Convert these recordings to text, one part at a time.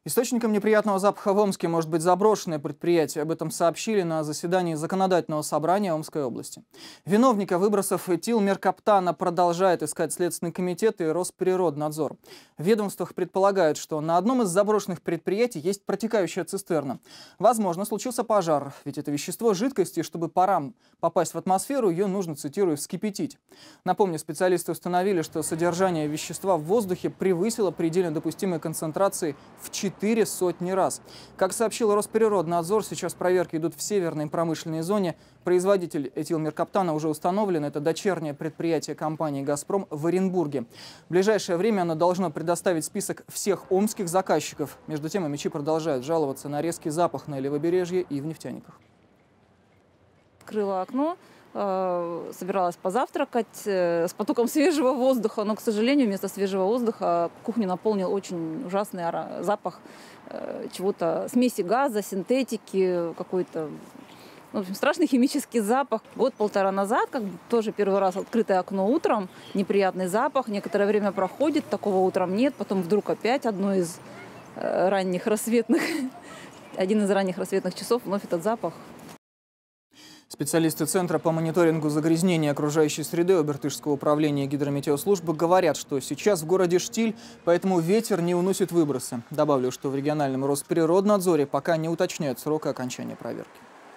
Источником неприятного запаха в Омске может быть заброшенное предприятие. Об этом сообщили на заседании Законодательного собрания Омской области. Виновника выбросов этилмеркаптана продолжает искать Следственный комитет и Росприроднадзор. В ведомствах предполагают, что на одном из заброшенных предприятий есть протекающая цистерна. Возможно, случился пожар, ведь это вещество жидкость, и чтобы парам попасть в атмосферу, ее нужно, цитирую, вскипятить. Напомню, специалисты установили, что содержание вещества в воздухе превысило предельно допустимой концентрации в 4 сотни раз. Как сообщил Росприроднадзор, сейчас проверки идут в северной промышленной зоне. Производитель этилмеркаптана уже установлен. Это дочернее предприятие компании «Газпром» в Оренбурге. В ближайшее время оно должно предоставить список всех омских заказчиков. Между тем, омичи продолжают жаловаться на резкий запах на левобережье и в нефтяниках. Открыла окно, собиралась позавтракать с потоком свежего воздуха, но, к сожалению, вместо свежего воздуха кухню наполнил очень ужасный запах чего-то, смеси газа, синтетики, какой-то, в общем, страшный химический запах. Год-полтора назад, тоже первый раз открытое окно утром, неприятный запах, некоторое время проходит, такого утром нет, потом вдруг опять один из ранних рассветных часов, вновь этот запах. Специалисты Центра по мониторингу загрязнения окружающей среды Обертышского управления гидрометеослужбы говорят, что сейчас в городе штиль, поэтому ветер не уносит выбросы. Добавлю, что в региональном Росприроднадзоре пока не уточняют срока окончания проверки.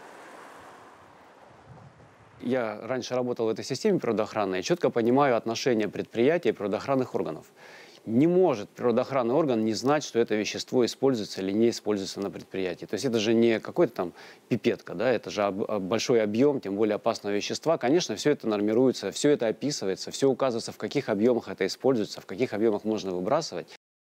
Я раньше работал в этой системе природоохранной и четко понимаю отношение предприятий и природоохранных органов. Не может природоохранный орган не знать, что это вещество используется или не используется на предприятии. То есть это же не какой-то там пипетка, да, это же большой объем, тем более опасного вещества. Конечно, все это нормируется, все это описывается, все указывается, в каких объемах это используется, в каких объемах можно выбрасывать.